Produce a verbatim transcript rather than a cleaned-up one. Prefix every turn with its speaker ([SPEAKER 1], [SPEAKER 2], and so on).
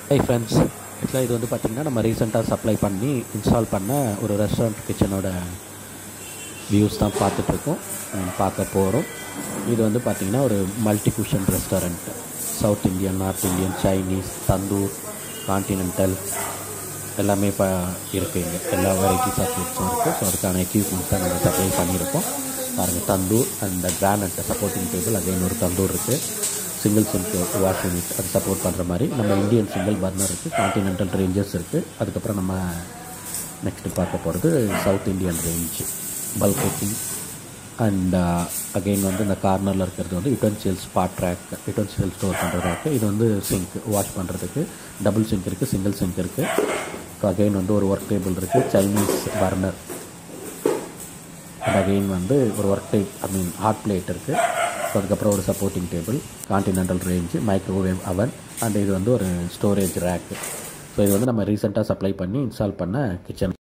[SPEAKER 1] Hi friends, ஆக்சுவலாக இது வந்து பார்த்திங்கன்னா நம்ம ரீசெண்டாக சப்ளை பண்ணி இன்ஸ்டால் பண்ண ஒரு ரெஸ்டாரண்ட் கிச்சனோட வியூஸ் தான் பார்த்துட்ருக்கோம், பார்க்க போகிறோம். இது வந்து பார்த்திங்கன்னா ஒரு multi cuisine restaurant. South Indian, north Indian, Chinese, tandoor, continental எல்லாமே இப்போ இருக்குது. இங்கே எல்லா வெரைட்டிஸ் ஆஃப் ஃபுட்ஸும் இருக்குது. ஸோ அதுக்கான எக்யூப்மெண்ட்ஸ் தான் நம்ம சப்ளை பண்ணியிருக்கோம். பாருங்கள், tandoor and granite supporting table, அதே ஒரு தந்தூர் இருக்குது. சிங்கிள் சிங்க் வாஷ் யூனிட் அது சப்போர்ட் பண்ணுற மாதிரி நம்ம இந்தியன் சிங்கிள் பர்னர் இருக்குது. கான்டினென்டல் ரேஞ்சஸ் இருக்குது. அதுக்கப்புறம் நம்ம நெக்ஸ்ட்டு பார்க்க போகிறது south Indian range bulk cooking. And again வந்து இந்த கார்னரில் இருக்கிறது வந்து utensils spot rack, utensil store பண்ணுற ரேக்கு. இது வந்து சிங்க் வாஷ் பண்ணுறதுக்கு டபுள் சிங்க் இருக்குது, சிங்கிள் சிங்க் இருக்குது. ஸோ அகெயின் வந்து ஒரு ஒர்க் டேபிள் இருக்குது, சைனீஸ் பர்னர். அண்ட் அகெயின் வந்து ஒரு work tab I mean hot plate இருக்குது. ஸோ அதுக்கப்புறம் ஒரு supporting table, continental range, microwave oven. And இது வந்து ஒரு ஸ்டோரேஜ் ரேக்கு. ஸோ இது வந்து நம்ம ரீசெண்டாக சப்ளை பண்ணி இன்ஸ்டால் பண்ண கிச்சன்.